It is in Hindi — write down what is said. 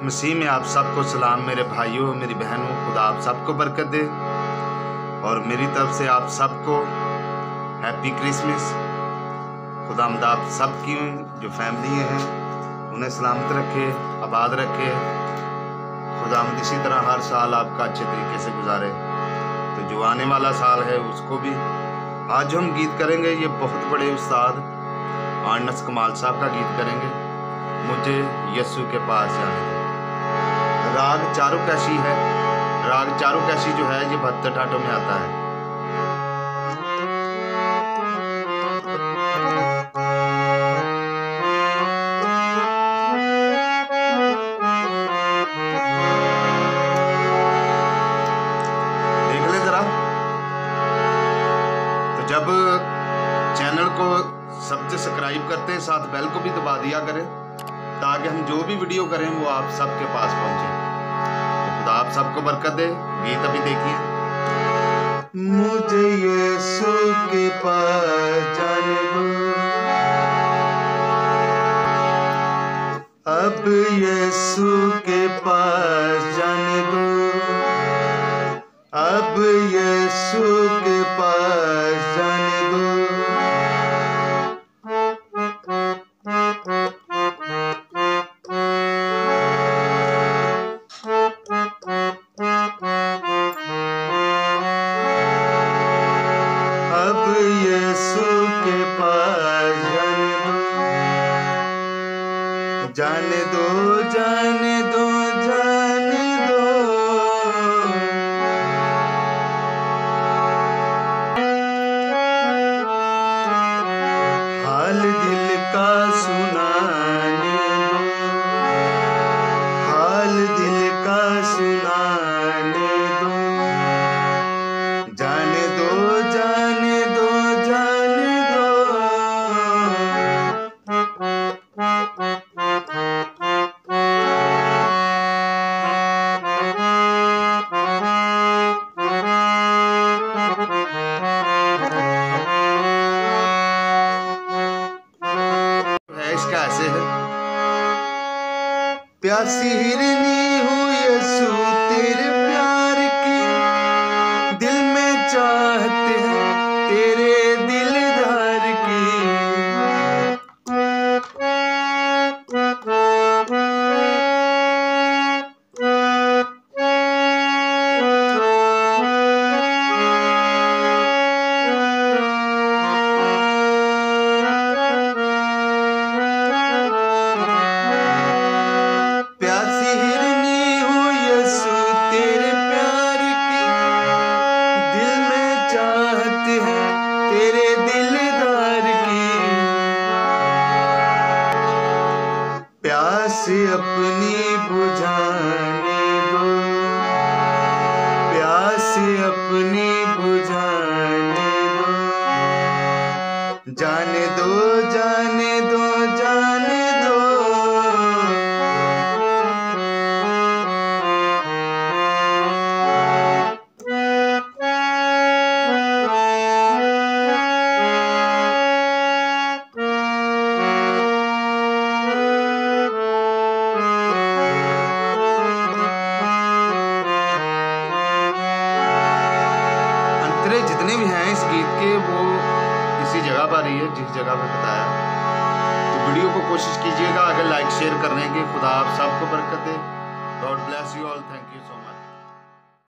मसीह में आप सबको सलाम मेरे भाइयों, मेरी बहनों। खुदा आप सबको बरकत दे और मेरी तरफ से आप सबको हैप्पी क्रिसमस। खुदावंद आप सबकी जो फैमिली हैं उन्हें सलामत रखे, आबाद रखे। खुदावंद इसी तरह हर साल आपका अच्छे तरीके से गुजारे। तो जो आने वाला साल है उसको भी आज जो हम गीत करेंगे, ये बहुत बड़े उस्ताद आनस कमाल साहब का गीत करेंगे, मुझे यीशु के पास जाने दो। राग चारुकैशी है। राग चारुकैशी जो है ये 72 ठाटों में आता है। देख ले जरा। तो जब चैनल को सबसे सब्सक्राइब करते हैं, साथ बेल को भी दबा दिया करें ताकि हम जो भी वीडियो करें वो आप सबके पास पहुंचे। तो खुदा आप सबको बरकत दे। गीत अभी देखिए। मुझे यीशु के पास जाने दो, अब यीशु के पास जाने दो, अब यीशु के पास जाने दो। अब यीशु के पास जाने दो, जाने दो, जाने दो। हाल दिल का सुनाने दो, हाल दिल का सुनाने दो। जाने दो, जाने दो, जाने दो। इसका ऐसे है। प्यासी हिरनी हूँ यीशु तेरे प्यार की, दिल में चाहते हैं तेरे दिलदार की। प्यासी हिरनी हूँ यीशु तेरे प्यार की, दिल में चाहते हैं तेरे दिलदार की। प्यास अपनी बुझाने दो, प्यास अपनी बुझाने दो। जाने दो, जाने दो, जाने दो। अंतरे जितने भी हैं इस गीत के वो इसी जगह पर ही है जिस जगह पे बताया। तो वीडियो को कोशिश कीजिएगा आगे लाइक शेयर करने की। खुदा आप सबको बरकत दे। God bless you all. Thank you so much.